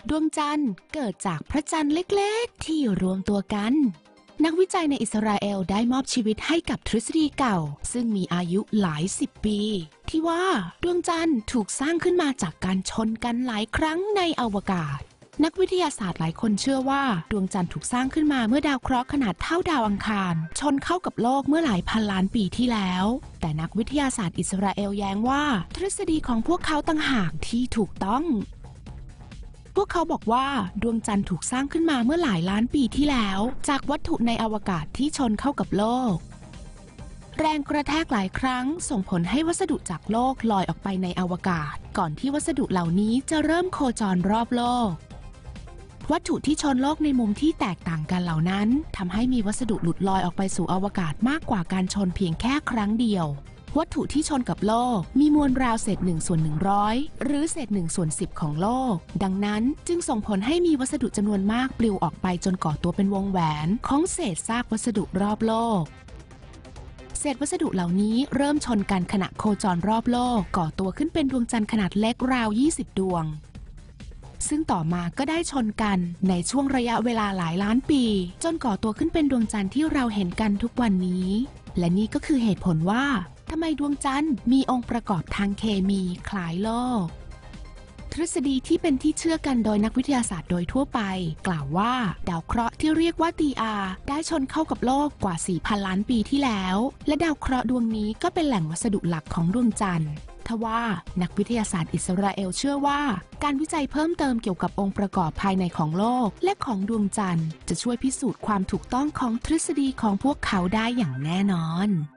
ดวงจันทร์เกิดจากพระจันทร์เล็กๆที่รวมตัวกันนักวิจัยในอิสราเอลได้มอบชีวิตให้กับทฤษฎีเก่าซึ่งมีอายุหลายสิบปีที่ว่าดวงจันทร์ถูกสร้างขึ้นมาจากการชนกันหลายครั้งในอวกาศนักวิทยาศาสตร์หลายคนเชื่อว่าดวงจันทร์ถูกสร้างขึ้นมาเมื่อดาวเคราะห์ขนาดเท่าดาวอังคารชนเข้ากับโลกเมื่อหลายพันล้านปีที่แล้วแต่นักวิทยาศาสตร์อิสราเอลแย้งว่าทฤษฎีของพวกเขาต่างหากที่ถูกต้องพวกเขาบอกว่าดวงจันทร์ถูกสร้างขึ้นมาเมื่อหลายล้านปีที่แล้วจากวัตถุในอวกาศที่ชนเข้ากับโลกแรงกระแทกหลายครั้งส่งผลให้วัสดุจากโลกลอยออกไปในอวกาศก่อนที่วัสดุเหล่านี้จะเริ่มโคจรรอบโลกวัตถุที่ชนโลกในมุมที่แตกต่างกันเหล่านั้นทำให้มีวัสดุหลุดลอยออกไปสู่อวกาศมากกว่าการชนเพียงแค่ครั้งเดียววัตถุที่ชนกับโลกมีมวลราวเศษ1/100หรือเศษ1/10ของโลกดังนั้นจึงส่งผลให้มีวัสดุจำนวนมากปลิวออกไปจนก่อตัวเป็นวงแหวนของเศษซากวัสดุรอบโลกเศษวัสดุเหล่านี้เริ่มชนกันขณะโคจรรอบโลกก่อตัวขึ้นเป็นดวงจันทร์ขนาดเล็กราว20ดวงซึ่งต่อมาก็ได้ชนกันในช่วงระยะเวลาหลายล้านปีจนก่อตัวขึ้นเป็นดวงจันทร์ที่เราเห็นกันทุกวันนี้และนี่ก็คือเหตุผลว่าทำไมดวงจันทร์มีองค์ประกอบทางเคมีคล้ายโลกทฤษฎีที่เป็นที่เชื่อกันโดยนักวิทยาศาสตร์โดยทั่วไปกล่าวว่าดาวเคราะห์ที่เรียกว่าตีอาได้ชนเข้ากับโลกกว่า 4,000 ล้านปีที่แล้วและดาวเคราะห์ดวงนี้ก็เป็นแหล่งวัสดุหลักของดวงจันทร์ทว่านักวิทยาศาสตร์อิสราเอลเชื่อว่าการวิจัยเพิ่มเติมเกี่ยวกับองค์ประกอบภายในของโลกและของดวงจันทร์จะช่วยพิสูจน์ความถูกต้องของทฤษฎีของพวกเขาได้อย่างแน่นอน